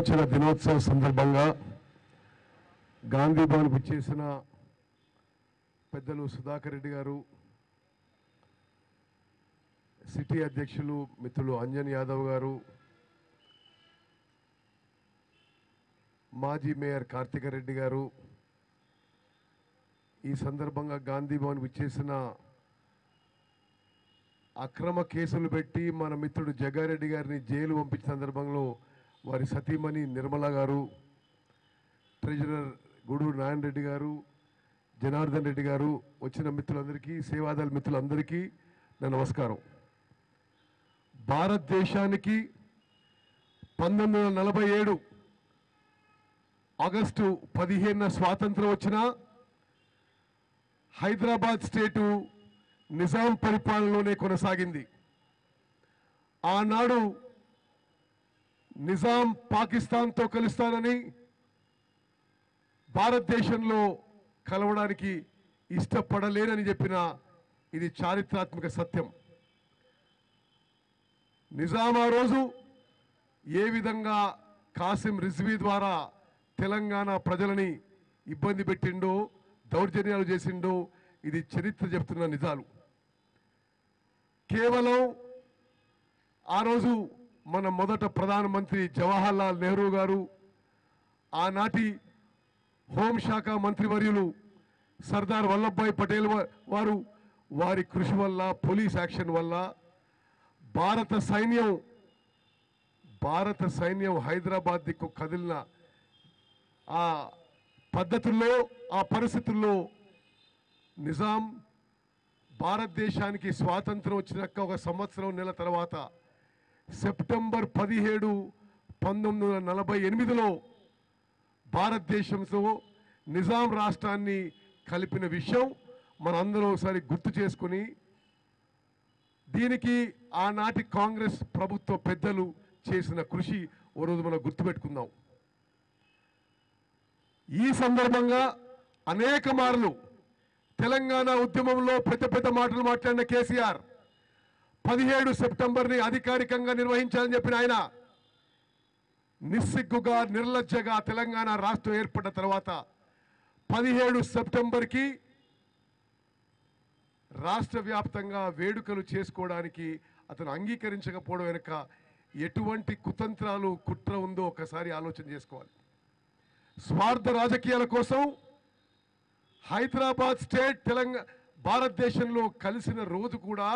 విమోచన దినోత్సవ సందర్భంగా గాంధీ భవన్కు చేసిన పెద్దలు సుధాకర్ రెడ్డి గారు, సిటీ అధ్యక్షులు మిత్రులు అంజన్ యాదవ్ గారు, మాజీ మేయర్ కార్తిక రెడ్డి గారు, ఈ సందర్భంగా గాంధీ భవన్కు చేసిన అక్రమ కేసులు పెట్టి మన మిత్రుడు జగ్గారెడ్డి గారిని జైలు పంపించిన సందర్భంలో వారి సతీమణి నిర్మల గారు, ట్రెజరర్ గూడూరు నారాయణ రెడ్డి గారు, జనార్దన్ రెడ్డి గారు, వచ్చిన మిత్రులందరికీ, సేవాదళ మిత్రులందరికీ నా నమస్కారం. భారతదేశానికి 1947 ఆగస్టు 15న స్వాతంత్రం వచ్చిన హైదరాబాద్ స్టేటు నిజాం పరిపాలనలోనే కొనసాగింది. ఆనాడు నిజాం పాకిస్తాన్తో కలుస్తానని, భారతదేశంలో కలవడానికి ఇష్టపడలేనని చెప్పిన ఇది చారిత్రాత్మక సత్యం. నిజాం ఆ రోజు ఏ విధంగా కాసిం రిజ్వీ ద్వారా తెలంగాణ ప్రజలని ఇబ్బంది పెట్టిండో, దౌర్జన్యాలు చేసిండో ఇది చరిత్ర చెప్తున్న నిజాలు. కేవలం ఆ రోజు మన మొదట ప్రధానమంత్రి జవహర్లాల్ నెహ్రూ గారు, ఆనాటి హోంశాఖ మంత్రివర్యులు సర్దార్ వల్లభాయ్ పటేల్ వారు, వారి కృషి వల్ల, పోలీస్ యాక్షన్ వల్ల భారత సైన్యం హైదరాబాద్ దిక్కు కదిలిన ఆ పద్ధతుల్లో, ఆ పరిస్థితుల్లో నిజాం భారతదేశానికి స్వాతంత్రం వచ్చినాక 1 సంవత్సరం నెల తర్వాత సెప్టెంబర్ 17, 1948లో భారతదేశంతో నిజాం రాష్ట్రాన్ని కలిపిన విషయం మనందరం ఒకసారి గుర్తు చేసుకుని, దీనికి ఆనాటి కాంగ్రెస్ ప్రభుత్వ పెద్దలు చేసిన కృషి ఓ రోజు మనం గుర్తుపెట్టుకుందాం. ఈ సందర్భంగా అనేక మార్లు తెలంగాణ ఉద్యమంలో పెద్ద మాటలు మాట్లాడిన కేసీఆర్ 17 సెప్టెంబర్ని అధికారికంగా నిర్వహించాలని చెప్పిన ఆయన నిస్సిగ్గుగా, నిర్లజ్జగా తెలంగాణ రాష్ట్రం ఏర్పడిన తర్వాత 17 సెప్టెంబర్కి రాష్ట్ర వ్యాప్తంగా వేడుకలు చేసుకోవడానికి అతను అంగీకరించకపోవడం వెనుక ఎటువంటి కుతంత్రాలు, కుట్ర ఉందో ఒకసారి ఆలోచన చేసుకోవాలి. స్వార్థ రాజకీయాల కోసం హైదరాబాద్ స్టేట్ భారతదేశంలో కలిసిన రోజు కూడా,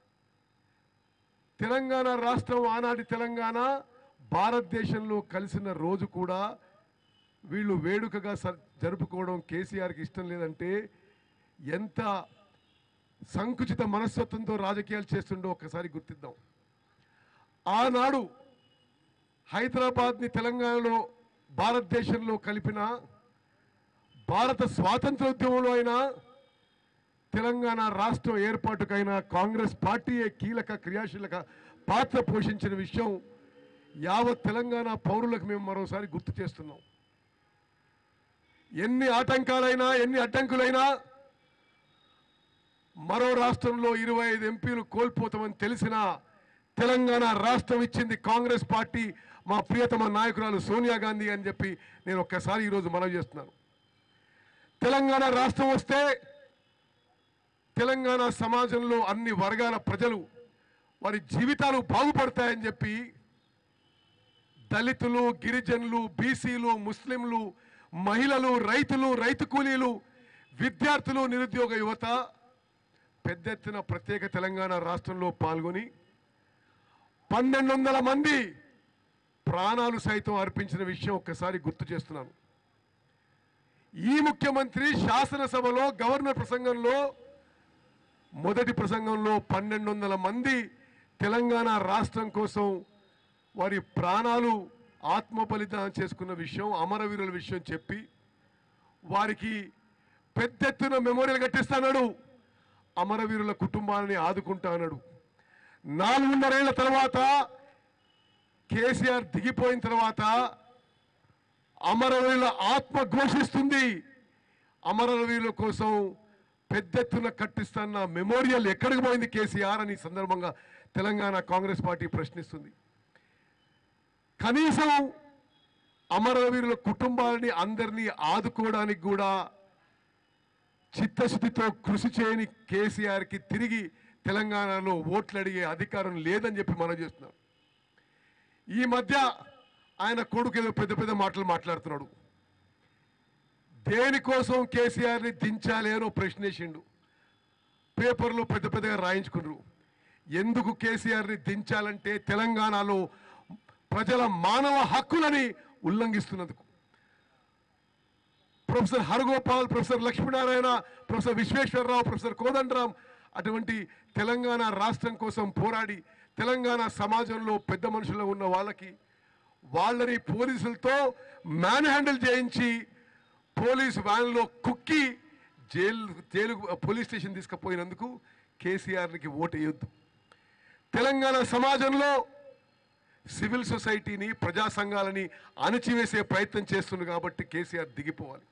తెలంగాణ రాష్ట్రం ఆనాటి తెలంగాణ భారతదేశంలో కలిసిన రోజు కూడా వీళ్ళు వేడుకగా జరుపుకోవడం కేసీఆర్కి ఇష్టం లేదంటే ఎంత సంకుచిత మనస్తత్వంతో రాజకీయాలు చేస్తుండో ఒక్కసారి గుర్తిద్దాం. ఆనాడు హైదరాబాద్ని తెలంగాణలో, భారతదేశంలో కలిపిన భారత స్వాతంత్రోద్యమంలో అయినా, తెలంగాణ రాష్ట్రం ఏర్పాటుకైనా కాంగ్రెస్ పార్టీయే కీలక, క్రియాశీలక పాత్ర పోషించిన విషయం యావత్ తెలంగాణ పౌరులకు మేము మరోసారి గుర్తు చేస్తున్నాం. ఎన్ని ఆటంకాలైనా, ఎన్ని అడ్డంకులైనా మరో రాష్ట్రంలో 25 ఎంపీలు కోల్పోతామని తెలిసిన తెలంగాణ రాష్ట్రం ఇచ్చింది కాంగ్రెస్ పార్టీ, మా ప్రియతమ నాయకురాలు సోనియా గాంధీ అని చెప్పి నేను ఒక్కసారి ఈరోజు మనవి చేస్తున్నాను. తెలంగాణ రాష్ట్రం వస్తే తెలంగాణ సమాజంలో అన్ని వర్గాల ప్రజలు, వారి జీవితాలు బాగుపడతాయని చెప్పి దళితులు, గిరిజనులు, బీసీలు, ముస్లింలు, మహిళలు, రైతులు, రైతు కూలీలు, విద్యార్థులు, నిరుద్యోగ యువత పెద్ద ఎత్తున ప్రత్యేక తెలంగాణ రాష్ట్రంలో పాల్గొని 1200 మంది ప్రాణాలు సైతం అర్పించిన విషయం ఒక్కసారి గుర్తు చేస్తున్నాను. ఈ ముఖ్యమంత్రి శాసనసభలో గవర్నర్ ప్రసంగంలో, మొదటి ప్రసంగంలో 1200 మంది తెలంగాణ రాష్ట్రం కోసం వారి ప్రాణాలు ఆత్మ బలిదానం చేసుకున్న విషయం, అమరవీరుల విషయం చెప్పి వారికి పెద్ద ఎత్తున మెమోరియల్ కట్టిస్తాడు, అమరవీరుల కుటుంబాలని ఆదుకుంటాడు. 4.5 ఏళ్ల తర్వాత కేసీఆర్ దిగిపోయిన తర్వాత అమరవీరుల ఆత్మ ఘోషిస్తుంది. అమరవీరుల కోసం పెద్ద ఎత్తున కట్టిస్తున్న మెమోరియల్ ఎక్కడికి పోయింది కేసీఆర్ అని సందర్భంగా తెలంగాణ కాంగ్రెస్ పార్టీ ప్రశ్నిస్తుంది. కనీసం అమరవీరుల కుటుంబాలని అందరినీ ఆదుకోవడానికి కూడా చిత్తశుద్ధితో కృషి చేయని కేసీఆర్కి తిరిగి తెలంగాణలో ఓట్లు అడిగే అధికారం లేదని చెప్పి మనం చేస్తున్నాం. ఈ మధ్య ఆయన కొడుకు ఏదో పెద్ద పెద్ద మాటలు మాట్లాడుతున్నాడు. దేనికోసం కేసీఆర్ని దించాలి అని ప్రశ్నేసిండు. పేపర్లు పెద్ద పెద్దగా రాయించుకున్నారు. ఎందుకు కేసీఆర్ని దించాలంటే తెలంగాణలో ప్రజల మానవ హక్కులని ఉల్లంఘిస్తున్నందుకు. Professor Haragopal, professor Lakshminarayana, professor Visweswararao, professor Kodandaram అటువంటి తెలంగాణ రాష్ట్రం కోసం పోరాడి తెలంగాణ సమాజంలో పెద్ద మనుషులు ఉన్న వాళ్ళని పోలీసులతో మ్యాన్ హ్యాండిల్ చేయించి పోలీసు వ్యాన్లో కుక్కి జైలు పోలీస్ స్టేషన్ తీసుకుపోయినందుకు కేసీఆర్కి ఓటు వేయొద్దు. తెలంగాణ సమాజంలో సివిల్ సొసైటీని, ప్రజా సంఘాలని అణచివేసే ప్రయత్నం చేస్తుంది కాబట్టి కేసీఆర్ దిగిపోవాలి.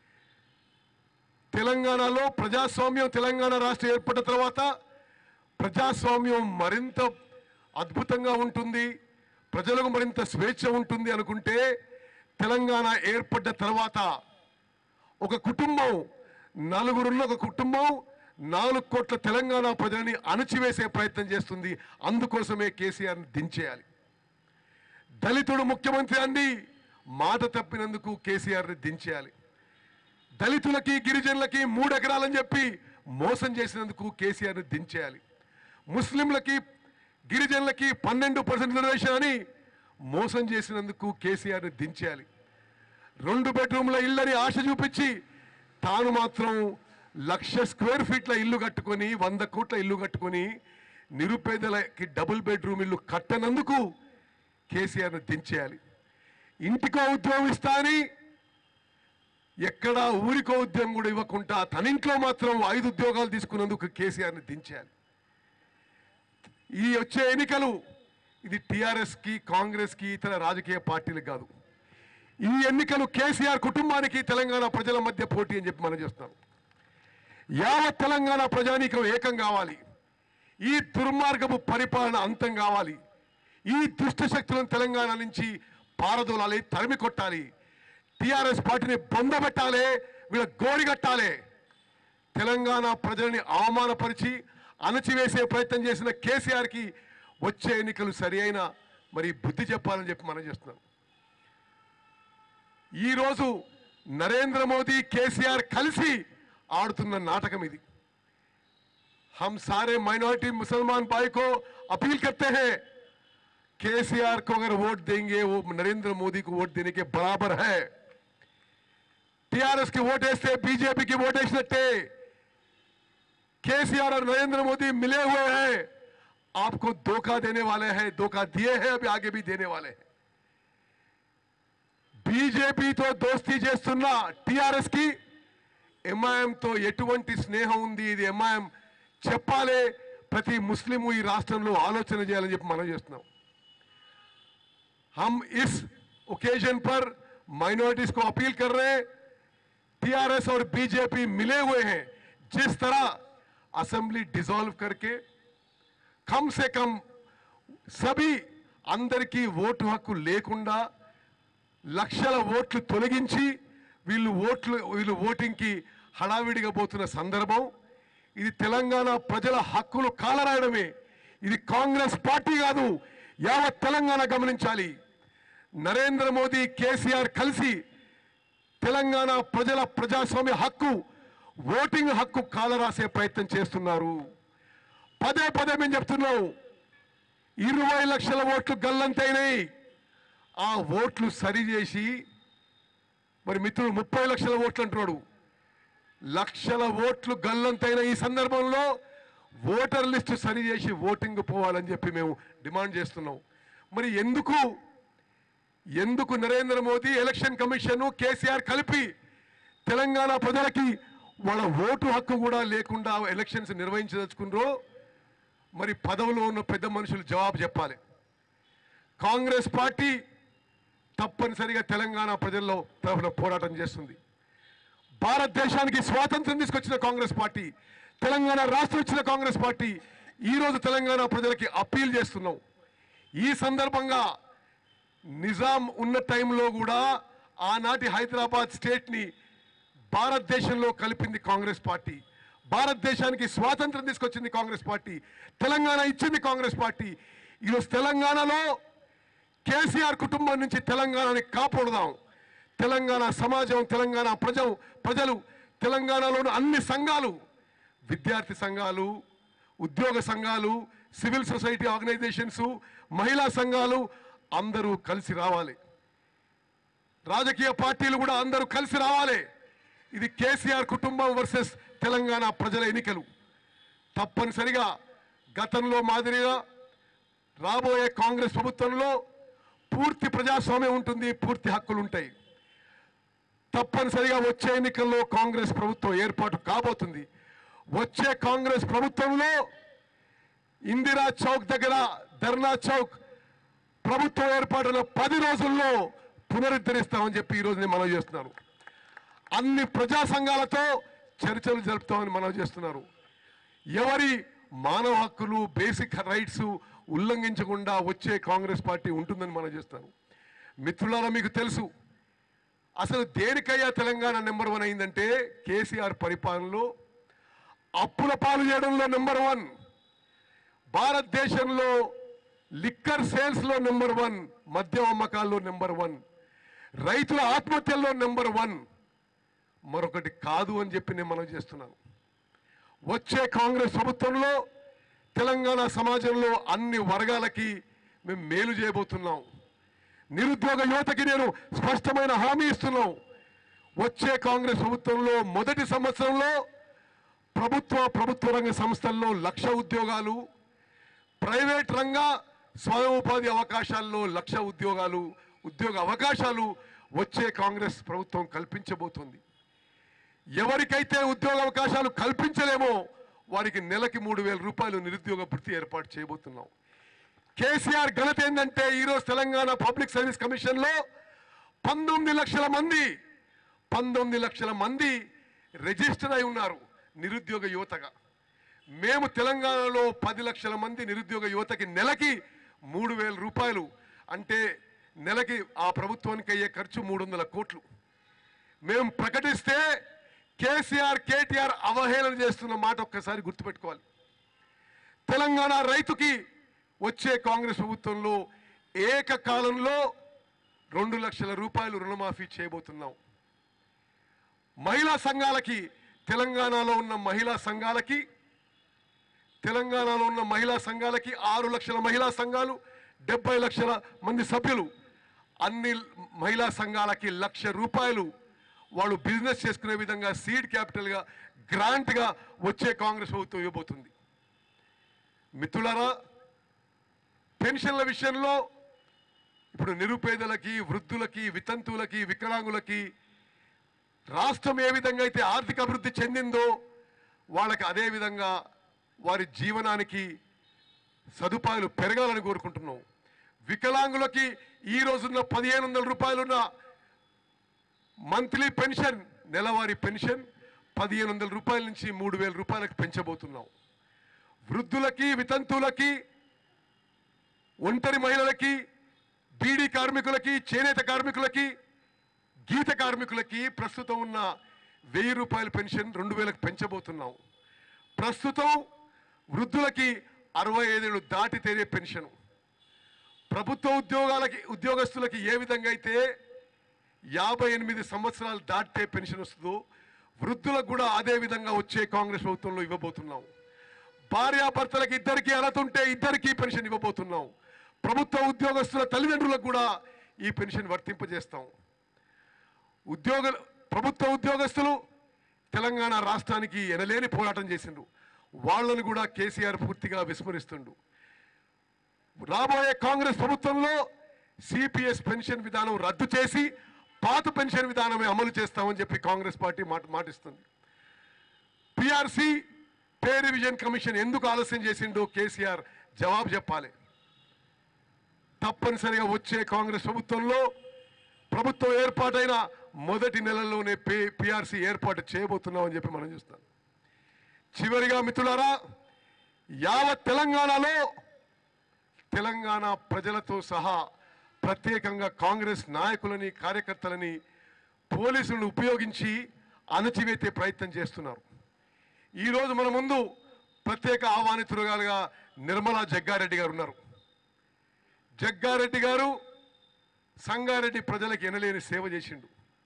తెలంగాణలో ప్రజాస్వామ్యం, తెలంగాణ రాష్ట్రం ఏర్పడిన తర్వాత ప్రజాస్వామ్యం మరింత అద్భుతంగా ఉంటుంది, ప్రజలకు మరింత స్వేచ్ఛ ఉంటుంది అనుకుంటే తెలంగాణ ఏర్పడ్డ తర్వాత ఒక కుటుంబం, నలుగురున్న ఒక కుటుంబం 4 కోట్ల తెలంగాణ ప్రజలని అణచివేసే ప్రయత్నం చేస్తుంది. అందుకోసమే కేసీఆర్ని దించేయాలి. దళితుడు ముఖ్యమంత్రి అండి మాట తప్పినందుకు కేసీఆర్ని దించేయాలి. దళితులకి, గిరిజనులకి 3 ఎకరాలని చెప్పి మోసం చేసినందుకు కేసీఆర్ని దించేయాలి. ముస్లింలకి, గిరిజనులకి 12% రిజర్వేషన్ అని మోసం చేసినందుకు కేసీఆర్ని దించేయాలి. 2 బెడ్రూమ్ల ఇళ్ళని ఆశ చూపించి తాను మాత్రం 1,00,000 స్క్వేర్ ఫీట్ల ఇల్లు కట్టుకొని 100 కోట్ల ఇల్లు కట్టుకొని నిరుపేదలకి డబుల్ బెడ్రూమ్ ఇల్లు కట్టనందుకు కేసీఆర్ని దించేయాలి. ఇంటికో ఉద్యోగం ఇస్తా అని ఎక్కడా ఊరికో ఉద్యోగం కూడా ఇవ్వకుండా తన ఇంట్లో మాత్రం 5 ఉద్యోగాలు తీసుకున్నందుకు కేసీఆర్ని దించేయాలి. ఈ వచ్చే ఎన్నికలు ఇది టీఆర్ఎస్కి, కాంగ్రెస్కి, ఇతర రాజకీయ పార్టీలకు కాదు. ఈ ఎన్నికలు కేసీఆర్ కుటుంబానికి, తెలంగాణ ప్రజల మధ్య పోటీ అని చెప్పి మనం చేస్తున్నాం. యావత్ తెలంగాణ ప్రజానీకం ఏకం కావాలి. ఈ దుర్మార్గపు పరిపాలన అంతం కావాలి. ఈ దుష్ట శక్తులను తెలంగాణ నుంచి పారదోలాలి, తరిమి కొట్టాలి. టీఆర్ఎస్ పార్టీని బొందబెట్టాలి, వీళ్ళ గోడిగట్టాలి. తెలంగాణ ప్రజల్ని అవమానపరిచి అణచివేసే ప్రయత్నం చేసిన కేసీఆర్కి వచ్చే ఎన్నికలు సరి అయిన మరి బుద్ధి చెప్పాలని చెప్పి మనం చేస్తున్నాం. ఈరోజు నరేంద్ర మోదీ, కేసీఆర్ కలిసి ఆడుతున్న నాటకం ఇది. हम सारे माइनॉरिटी मुसलमान भाई को अपील करते हैं, केसीआर को अगर वोट देंगे वो नरेंद्र मोदी को वोट देने के बराबर है. टीआरएस की वोट ऐसे, बीजेपी की वोट ऐसे, केसीआर और नरेंद्र मोदी मिले हुए हैं, आपको धोखा देने वाले हैं, धोखा दिए हैं, अभी आगे भी देने वाले हैं. बीजेपी तो दोस्ती చేస్తున్న టీఆర్ఎస్ కి ఎంఐఎం తో ఎటువంటి స్నేహం ఉంది, ఇది ఎంఐఎం చెప్పాలి. ప్రతి ముస్లిం ఈ రాష్ట్రంలో ఆలోచన చేయాలని చెప్పి మనం చేస్తున్నాం. हम इस ओकेजन पर माइनॉरिटीज को अपील कर रहे हैं, टीआरएस और बीजेपी मिले हुए हैं. जिस तरह असेंबली डिसॉल्व करके कम से कम सभी अंदर की वोट हक्కు లేకుండా లక్షల ఓట్లు తొలగించి వీళ్ళు ఓటింగ్ కి హడావిడిగా పోతున్న సందర్భం ఇది. తెలంగాణ ప్రజల హక్కులు కాలరాయడమే. ఇది కాంగ్రెస్ పార్టీ కాదు, యావత్ తెలంగాణ గమనించాలి. నరేంద్ర మోదీ, కేసీఆర్ కలిసి తెలంగాణ ప్రజల ప్రజాస్వామ్య హక్కు, ఓటింగ్ హక్కు కాలరాసే ప్రయత్నం చేస్తున్నారు. పదే పదే మేము చెప్తున్నాం, 20 లక్షల ఓట్లు గల్లంతైనాయి. ఆ ఓట్లు సరి చేసి మరి మిత్రుడు 30 లక్షల ఓట్లు అంటున్నాడు. లక్షల ఓట్లు గల్లంతైన ఈ సందర్భంలో ఓటర్ లిస్టు సరి చేసి ఓటింగ్ పోవాలని చెప్పి మేము డిమాండ్ చేస్తున్నాం. మరి ఎందుకు నరేంద్ర మోదీ, ఎలక్షన్ కమిషన్, కేసీఆర్ కలిపి తెలంగాణ ప్రజలకి వాళ్ళ ఓటు హక్కు కూడా లేకుండా ఎలక్షన్స్ నిర్వహించదలుచుకున్నారో మరి పదవిలో ఉన్న పెద్ద మనుషులు జవాబు చెప్పాలి. కాంగ్రెస్ పార్టీ తప్పనిసరిగా తెలంగాణ ప్రజల్లో తరఫున పోరాటం చేస్తుంది. భారతదేశానికి స్వాతంత్రం తీసుకొచ్చిన కాంగ్రెస్ పార్టీ, తెలంగాణ రాష్ట్రం ఇచ్చిన కాంగ్రెస్ పార్టీ ఈరోజు తెలంగాణ ప్రజలకి అప్పీల్ చేస్తున్నాం. ఈ సందర్భంగా నిజాం ఉన్న టైంలో కూడా ఆనాటి హైదరాబాద్ స్టేట్ని భారతదేశంలో కలిపింది కాంగ్రెస్ పార్టీ. భారతదేశానికి స్వాతంత్రం తీసుకొచ్చింది కాంగ్రెస్ పార్టీ. తెలంగాణ ఇచ్చింది కాంగ్రెస్ పార్టీ. ఈరోజు తెలంగాణలో కేసీఆర్ కుటుంబం నుంచి తెలంగాణని కాపాడుదాం. తెలంగాణ సమాజం, తెలంగాణ ప్రజలు, తెలంగాణలోని అన్ని సంఘాలు, విద్యార్థి సంఘాలు, ఉద్యోగ సంఘాలు, సివిల్ సొసైటీ ఆర్గనైజేషన్స్, మహిళా సంఘాలు అందరూ కలిసి రావాలి. రాజకీయ పార్టీలు కూడా అందరూ కలిసి రావాలి. ఇది కేసీఆర్ కుటుంబం వర్సెస్ తెలంగాణ ప్రజల ఎన్నికలు. తప్పనిసరిగా గతంలో మాదిరిగా రాబోయే కాంగ్రెస్ ప్రభుత్వంలో పూర్తి ప్రజాస్వామ్యం ఉంటుంది, పూర్తి హక్కులు ఉంటాయి. తప్పనిసరిగా వచ్చే ఎన్నికల్లో కాంగ్రెస్ ప్రభుత్వం ఏర్పాటు కాబోతుంది. వచ్చే కాంగ్రెస్ ప్రభుత్వంలో ఇందిరా చౌక్ దగ్గర ధర్నా చౌక్ ప్రభుత్వం ఏర్పాటున 10 రోజుల్లో పునరుద్ధరిస్తామని చెప్పి ఈరోజు నేను మనవి చేస్తున్నాను. అన్ని ప్రజా సంఘాలతో చర్చలు జరుపుతామని మనవి చేస్తున్నారు. ఎవరి మానవ హక్కులు, బేసిక్ రైట్స్ ఉల్లంఘించకుండా వచ్చే కాంగ్రెస్ పార్టీ ఉంటుందని మనం చేస్తాను. మిత్రులారా, మీకు తెలుసు అసలు దేనికయ్యా తెలంగాణ నెంబర్ 1 అయిందంటే కేసీఆర్ పరిపాలనలో అప్పుల పాలు చేయడంలో నెంబర్ 1, భారతదేశంలో లిక్కర్ సేల్స్లో నెంబర్ 1, మద్యం అమ్మకాల్లో నెంబర్ 1, రైతుల ఆత్మహత్యల్లో నెంబర్ 1. మరొకటి కాదు అని చెప్పి నేను మనం చేస్తున్నాను. వచ్చే కాంగ్రెస్ ప్రభుత్వంలో తెలంగాణ సమాజంలో అన్ని వర్గాలకి మేము మేలు చేయబోతున్నాం. నిరుద్యోగ యువతకి నేను స్పష్టమైన హామీ ఇస్తున్నాం. వచ్చే కాంగ్రెస్ ప్రభుత్వంలో మొదటి సంవత్సరంలో ప్రభుత్వ రంగ సంస్థల్లో 1,00,000 ఉద్యోగాలు, ప్రైవేట్ రంగ స్వయం ఉపాధి అవకాశాల్లో 1,00,000 ఉద్యోగ అవకాశాలు వచ్చే కాంగ్రెస్ ప్రభుత్వం కల్పించబోతుంది. ఎవరికైతే ఉద్యోగ అవకాశాలు కల్పించలేమో వారికి నెలకి 3,000 రూపాయలు నిరుద్యోగ భృతి ఏర్పాటు చేయబోతున్నాం. కేసీఆర్ ఘనత ఏంటంటే ఈరోజు తెలంగాణ పబ్లిక్ సర్వీస్ కమిషన్లో 19 లక్షల మంది రిజిస్టర్ అయి ఉన్నారు నిరుద్యోగ యువతగా. మేము తెలంగాణలో 10 లక్షల మంది నిరుద్యోగ యువతకి నెలకి 3,000 రూపాయలు అంటే నెలకి ఆ ప్రభుత్వానికి అయ్యే ఖర్చు 300 కోట్లు మేము ప్రకటిస్తే కేసీఆర్ కేటీఆర్ అవహేళన చేస్తున్న మాట ఒక్కసారి గుర్తుపెట్టుకోవాలి. తెలంగాణ రైతుకి వచ్చే కాంగ్రెస్ ప్రభుత్వంలో ఏకకాలంలో 2 లక్షల రూపాయలు రుణమాఫీ చేయబోతున్నాం. మహిళా సంఘాలకి తెలంగాణలో ఉన్న మహిళా సంఘాలకి 6 లక్షల మహిళా సంఘాలు, 70 లక్షల మంది సభ్యులు, అన్ని మహిళా సంఘాలకి 1,00,000 రూపాయలు వాళ్ళు బిజినెస్ చేసుకునే విధంగా సీడ్ క్యాపిటల్గా గ్రాంట్గా వచ్చే కాంగ్రెస్ ప్రభుత్వం ఇవ్వబోతుంది. మిత్రులారా, పెన్షన్ల విషయంలో ఇప్పుడు నిరుపేదలకి, వృద్ధులకి, వితంతువులకి, వికలాంగులకి రాష్ట్రం ఏ విధంగా అయితే ఆర్థిక అభివృద్ధి చెందిందో వాళ్ళకి అదే విధంగా వారి జీవనానికి సదుపాయాలు పెరగాలని కోరుకుంటున్నాం. వికలాంగులకి ఈ రోజున్న 1,500 రూపాయలున్న మంత్లీ పెన్షన్, నెలవారీ పెన్షన్ 1,500 రూపాయల నుంచి 3,000 రూపాయలకు పెంచబోతున్నాం. వృద్ధులకి, వితంతువులకి, ఒంటరి మహిళలకి, బీడీ కార్మికులకి, చేనేత కార్మికులకి, గీత కార్మికులకి ప్రస్తుతం ఉన్న 1,000 రూపాయల పెన్షన్ 2,000కు పెంచబోతున్నాం. ప్రస్తుతం వృద్ధులకి 65 ఏళ్ళు దాటితేనే పెన్షన్. ప్రభుత్వ ఉద్యోగస్తులకి ఏ విధంగా అయితే 58 సంవత్సరాలు దాటితే పెన్షన్ వస్తుందో వృద్ధులకు కూడా అదే విధంగా వచ్చే కాంగ్రెస్ ప్రభుత్వంలో ఇవ్వబోతున్నాం. భార్యాభర్తలకు ఇద్దరికి అర్హత ఉంటే ఇద్దరికి పెన్షన్ ఇవ్వబోతున్నాం. ప్రభుత్వ ఉద్యోగస్తుల తల్లిదండ్రులకు కూడా ఈ పెన్షన్ వర్తింపజేస్తాం. ప్రభుత్వ ఉద్యోగస్తులు తెలంగాణ రాష్ట్రానికి ఎనలేని పోరాటం చేసిండ్రు. వాళ్ళను కూడా కేసీఆర్ పూర్తిగా విస్మరిస్తుండు. రాబోయే కాంగ్రెస్ ప్రభుత్వంలో సిపిఎస్ పెన్షన్ విధానం రద్దు చేసి పాత పెన్షన్ విధానమే అమలు చేస్తామని చెప్పి కాంగ్రెస్ పార్టీ మాటిస్తుంది. పిఆర్సి పే రివిజన్ కమిషన్ ఎందుకు ఆలస్యం చేసిండో కేసీఆర్ జవాబు చెప్పాలి. తప్పనిసరిగా వచ్చే కాంగ్రెస్ ప్రభుత్వంలో ప్రభుత్వం ఏర్పాటైన మొదటి నెలల్లోనే పిఆర్సి ఏర్పాటు చేయబోతున్నామని చెప్పి మనం చూస్తాం. చివరిగా మిత్రులారా, యావత్ తెలంగాణలో తెలంగాణ ప్రజలతో సహా ప్రత్యేకంగా కాంగ్రెస్ నాయకులని కార్యకర్తలని పోలీసులను ఉపయోగించి అణచివేసే ప్రయత్నం చేస్తున్నారు. ఈరోజు మన ముందు ప్రత్యేక ఆహ్వానితులుగా నిర్మలా జగ్గారెడ్డి గారు ఉన్నారు. జగ్గారెడ్డి గారు సంగారెడ్డి ప్రజలకు ఎనలేని సేవ చేసిండు.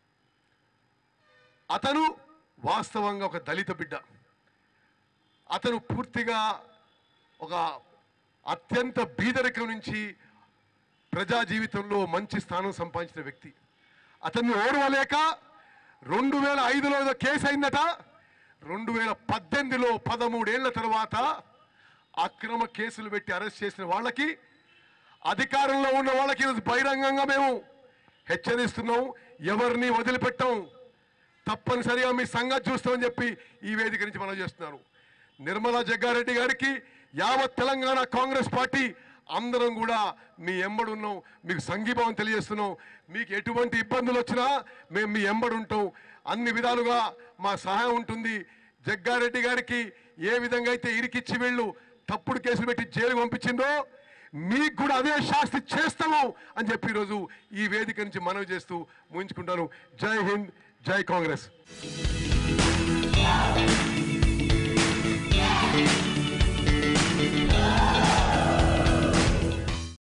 అతను వాస్తవంగా ఒక దళిత బిడ్డ. అతను పూర్తిగా ఒక అత్యంత బీదరికం నుంచి ప్రజా జీవితంలో మంచి స్థానం సంపాదించిన వ్యక్తి. అతన్ని ఓర్వలేక 2005లో కేసు అయిందట. 2018లో 13 ఏళ్ల తర్వాత అక్రమ కేసులు పెట్టి అరెస్ట్ చేసిన వాళ్ళకి, అధికారంలో ఉన్న వాళ్ళకి ఈరోజు బహిరంగంగా మేము హెచ్చరిస్తున్నాం, ఎవరిని వదిలిపెట్టాం, తప్పనిసరిగా మీ సంగతి చూస్తామని చెప్పి ఈ వేదిక నుంచి మనం చేస్తున్నారు. నిర్మలా జగ్గారెడ్డి గారికి యావత్ తెలంగాణ కాంగ్రెస్ పార్టీ అందరం కూడా మీ ఎంబడున్నాం, మీకు సంఘీభావం తెలియజేస్తున్నాం. మీకు ఎటువంటి ఇబ్బందులు వచ్చినా మేము మీ ఎంబడి ఉంటాం, అన్ని విధాలుగా మా సహాయం ఉంటుంది. జగ్గారెడ్డి గారికి ఏ విధంగా అయితే ఇరికిచ్చి వీళ్ళు తప్పుడు కేసులు పెట్టి జైలు పంపించిందో మీకు కూడా అదే శాస్తి చేస్తాము అని చెప్పి ఈరోజు ఈ వేదిక నుంచి మనవి చేస్తూ ముగించుకుంటాను. జై హింద్, జై కాంగ్రెస్.